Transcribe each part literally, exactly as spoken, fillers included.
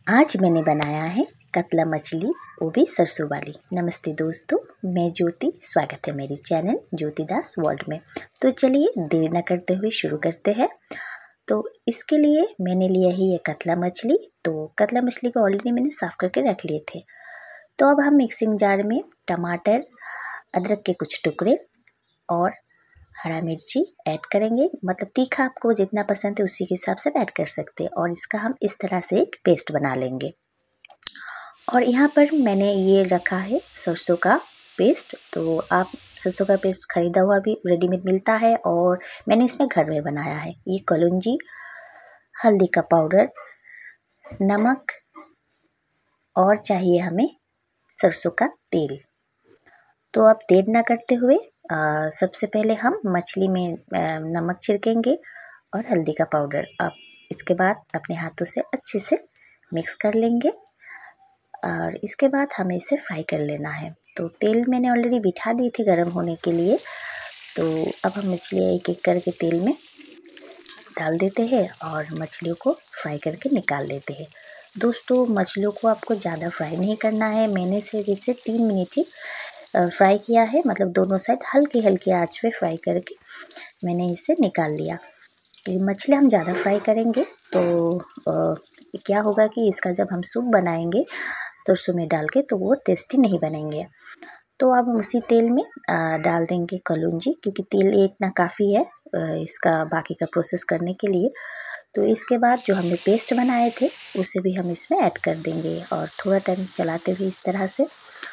आज मैंने बनाया है कतला मछली, वो भी सरसों वाली। नमस्ते दोस्तों, मैं ज्योति, स्वागत है मेरी चैनल ज्योति दास वर्ल्ड में। तो चलिए देर न करते हुए शुरू करते हैं। तो इसके लिए मैंने लिया है ये कतला मछली। तो कतला मछली को ऑलरेडी मैंने साफ़ करके रख लिए थे। तो अब हम मिक्सिंग जार में टमाटर, अदरक के कुछ टुकड़े और हरा मिर्ची ऐड करेंगे। मतलब तीखा आपको जितना पसंद है उसी के हिसाब से ऐड कर सकते हैं। और इसका हम इस तरह से एक पेस्ट बना लेंगे। और यहाँ पर मैंने ये रखा है सरसों का पेस्ट। तो आप सरसों का पेस्ट ख़रीदा हुआ भी रेडीमेड मिलता है और मैंने इसमें घर में बनाया है। ये कलौंजी, हल्दी का पाउडर, नमक और चाहिए हमें सरसों का तेल। तो अब देर ना करते हुए आ, सबसे पहले हम मछली में आ, नमक छिड़केंगे और हल्दी का पाउडर। अब इसके बाद अपने हाथों से अच्छे से मिक्स कर लेंगे और इसके बाद हमें इसे फ्राई कर लेना है। तो तेल मैंने ऑलरेडी बिठा दी थी गर्म होने के लिए। तो अब हम मछलियाँ एक एक करके तेल में डाल देते हैं और मछलियों को फ्राई करके निकाल लेते हैं। दोस्तों, मछलियों को आपको ज़्यादा फ्राई नहीं करना है। मैंने सिर्फ इसे तीन मिनट ही फ्राई किया है। मतलब दोनों साइड हल्की हल्की आंच पे फ्राई करके मैंने इसे निकाल लिया। ये मछली हम ज़्यादा फ्राई करेंगे तो आ, क्या होगा कि इसका जब हम सूप बनाएंगे सरसों में डाल के तो वो टेस्टी नहीं बनेंगे। तो अब हम उसी तेल में आ, डाल देंगे कलौंजी, क्योंकि तेल ये इतना काफ़ी है आ, इसका बाकी का प्रोसेस करने के लिए। तो इसके बाद जो हमने पेस्ट बनाए थे उसे भी हम इसमें ऐड कर देंगे और थोड़ा टाइम चलाते हुए इस तरह से।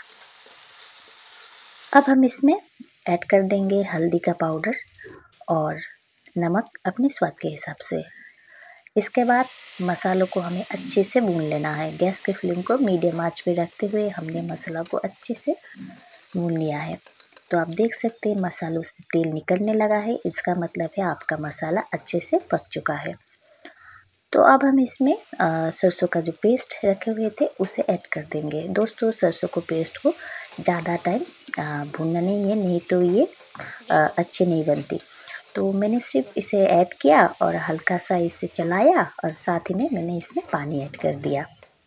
अब हम इसमें ऐड कर देंगे हल्दी का पाउडर और नमक अपने स्वाद के हिसाब से। इसके बाद मसालों को हमें अच्छे से भून लेना है। गैस के फ्लेम को मीडियम आंच पे रखते हुए हमने मसाला को अच्छे से भून लिया है। तो आप देख सकते हैं मसालों से तेल निकलने लगा है। इसका मतलब है आपका मसाला अच्छे से पक चुका है। तो अब हम इसमें सरसों का जो पेस्ट रखे हुए थे उसे ऐड कर देंगे। दोस्तों, सरसों को पेस्ट को ज़्यादा टाइम भूनना नहीं है, नहीं तो ये आ, अच्छी नहीं बनती। तो मैंने सिर्फ इसे ऐड किया और हल्का सा इसे चलाया और साथ ही में मैंने इसमें पानी ऐड कर दिया।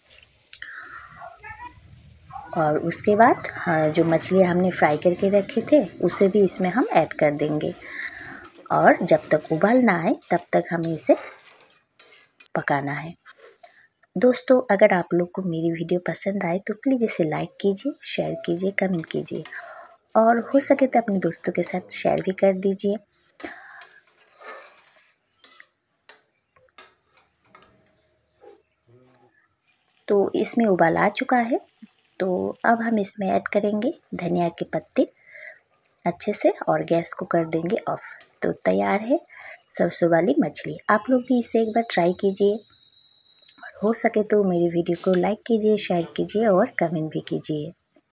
और उसके बाद हाँ, जो मछलियाँ हमने फ्राई करके रखे थे उसे भी इसमें हम ऐड कर देंगे। और जब तक उबाल ना आए तब तक हमें इसे पकाना है। दोस्तों, अगर आप लोग को मेरी वीडियो पसंद आए तो प्लीज़ इसे लाइक कीजिए, शेयर कीजिए, कमेंट कीजिए और हो सके तो अपने दोस्तों के साथ शेयर भी कर दीजिए। तो इसमें उबाल आ चुका है। तो अब हम इसमें ऐड करेंगे धनिया के पत्ते अच्छे से और गैस को कर देंगे ऑफ। तो तैयार है सरसों वाली मछली। आप लोग भी इसे एक बार ट्राई कीजिए और हो सके तो मेरी वीडियो को लाइक कीजिए, शेयर कीजिए और कमेंट भी कीजिए।